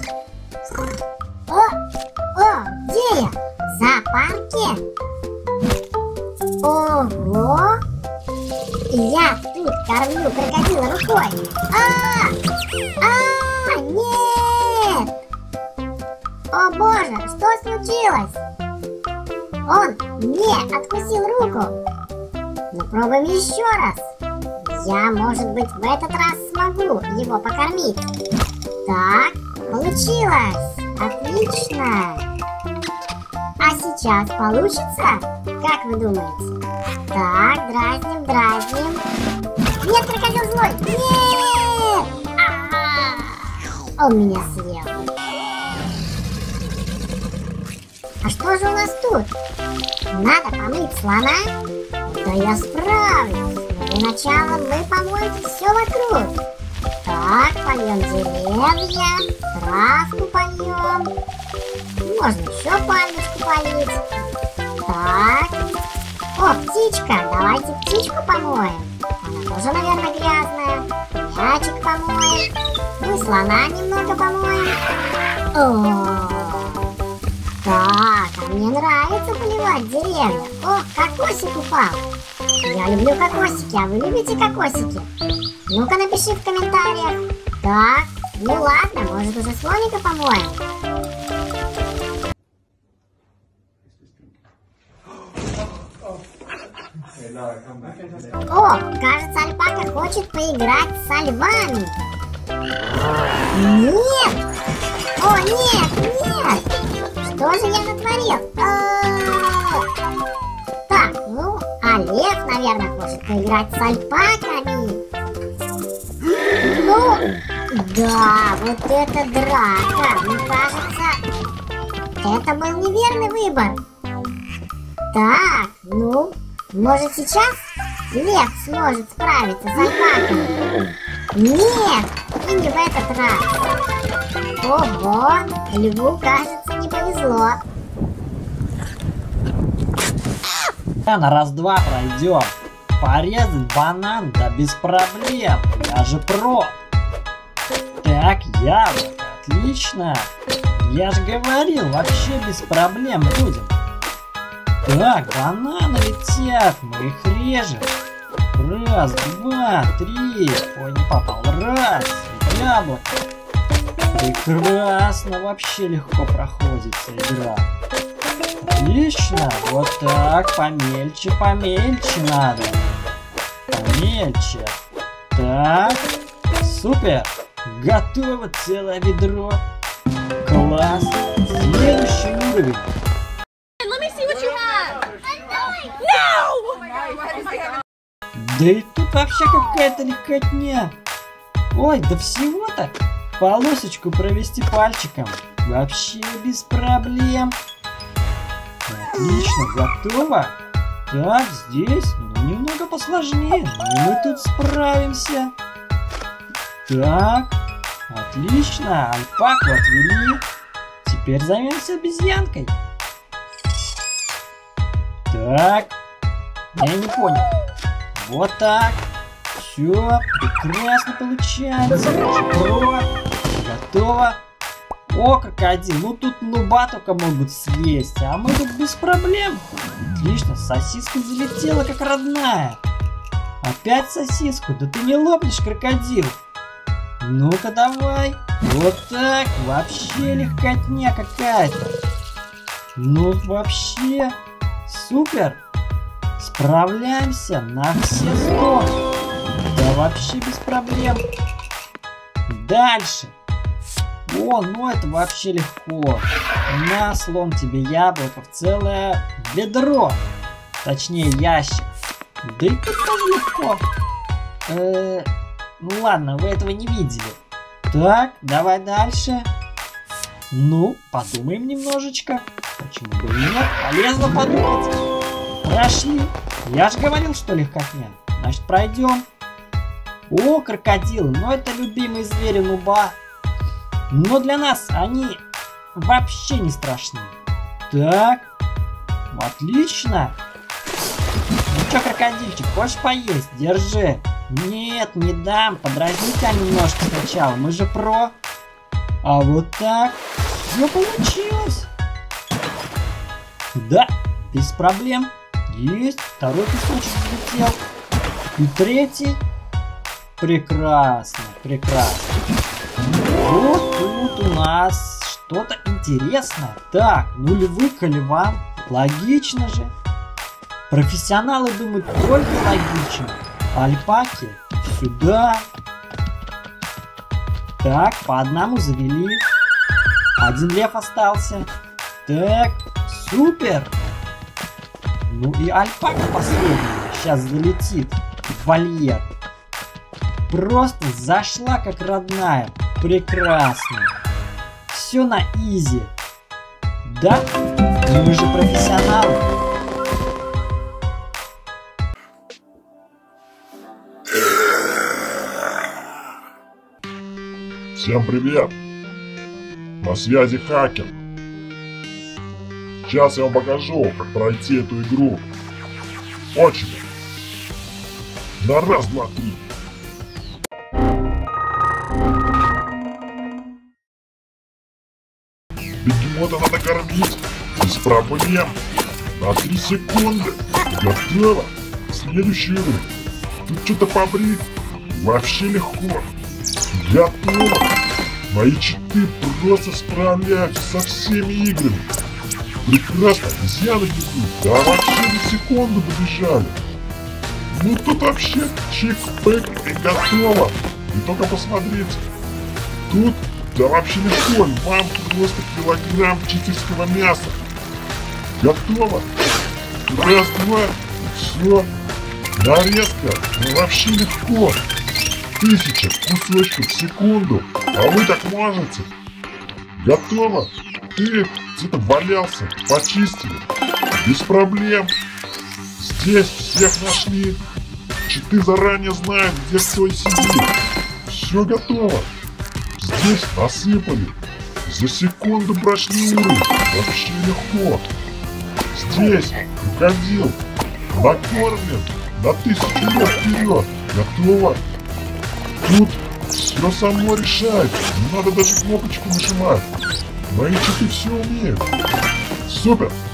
О, где я? В зоопарке? Ого! Я тут кормлю крокодила рукой. Нет! О боже, что случилось? Он мне откусил руку. Ну пробуем еще раз. Я, может быть, в этот раз смогу его покормить. Так, получилось. Отлично. А сейчас получится? Как вы думаете? Так, дразним. Нет, крокодил злой! Нет! Он меня съел. А что же у нас тут? Надо помыть слона? Да я справлюсь. Но для начала мы помоем все вокруг. Так, польем деревья, травку польем. Можно еще пальмочку полить. Так. О, птичка, давайте птичку помоем. Она тоже, наверное, грязная. Мячик помоем. Ну и слона немного помоем. О, так, а мне нравится поливать деревья. О, кокосик упал. Я люблю кокосики, а вы любите кокосики? Ну-ка напиши в комментариях. Так, ну ладно, может уже слоника помоем. О, кажется, альпака хочет поиграть со львами. Нет! О, нет! Что же я натворил? Так, ну, а лев, наверное, хочет поиграть с альпаками. Ну, да, вот это драка. Мне кажется, это был неверный выбор. Так, ну, может сейчас лев сможет справиться с альпаками? Нет, и не в этот раз. Ого, льву, кажется, не повезло. На раз-два пройдем. Порезать банан, да без проблем. Я же про. Так, яблоко, отлично. Я же говорил, вообще без проблем будем. Так, бананы летят, мы их режем. Раз, два, три. Ой, не попал. Раз, яблоко. Прекрасно, вообще легко проходится игра. Отлично, вот так, помельче надо. Помельче. Так, супер. Готово целое ведро. Класс. Следующий уровень. Да и тут вообще какая-то легкотня. Ой, да всего-то полосочку провести пальчиком. Вообще без проблем. Отлично, готово. Так, здесь немного посложнее, но мы тут справимся. Так, отлично, альпаку отвели. Теперь займемся обезьянкой. Так, я не понял. Вот так. Все, прекрасно получается. Про. Готово. О, крокодил, ну тут нуба только могут съесть, а мы тут без проблем. Отлично, сосиска залетела как родная. Опять сосиску, да ты не лопнешь, крокодил. Ну-ка давай. Вот так, вообще легкотня какая-то. Ну вообще, супер. Справляемся на все 100. Да вообще без проблем. Дальше. О, ну это вообще легко. На, слон, тебе яблоко в целое ведро. Точнее, ящик. Да и тут тоже легко. Ну ладно, вы этого не видели. Так, давай дальше. Ну, подумаем немножечко. Почему бы и нет? Полезно подумать. Прошли. Я же говорил, что легкотня. Значит, пройдем. О, крокодилы. Ну, это любимые звери нуба. Но для нас они вообще не страшны. Так. Отлично. Ну что, крокодильчик, хочешь поесть? Держи. Нет, не дам. Подразни тебя немножко сначала. Мы же про. А вот так все получилось. Да, без проблем. Есть. Второй песочек взлетел. И третий. Прекрасно, прекрасно. Вот тут у нас что-то интересное. Так, нулевой колеван. Логично же. Профессионалы думают только логично. Альпаки сюда. Так, по одному завели. Один лев остался. Так, супер. Ну и альпака последняя сейчас залетит в вольер. Просто зашла как родная. Прекрасно. Все на изи. Да? Мы же профессионалы. Всем привет! На связи хакер. Сейчас я вам покажу, как пройти эту игру. Очередь. На раз, два, три. Бегемота надо кормить. Без проблем. На 3 секунды. Готово. Следующий уровень. Тут что-то побрить. Вообще легко. Готово. Мои читы просто справляются со всеми играми. Прекрасно, обезьяны бегут. Да вообще на секунду побежали. Ну тут вообще чик-пык и готово. И только посмотрите. Тут, да вообще легко. Вам просто килограмм читерского мяса. Готово. Раз, два. Все. Нарезка. Ну вообще легко. 1000 кусочков в секунду. А вы так можете? Готово. Ты где-то валялся. Почистили. Без проблем. Здесь всех нашли. Читы заранее знают, где кто сидит. Все готово. Здесь насыпали. За секунду прошли уровень. Вообще легко. Здесь крокодил. Накормлен на 1000 лет вперед. Готово. Тут все само решает. Не надо даже кнопочку нажимать. Мои читы все умеют. Супер.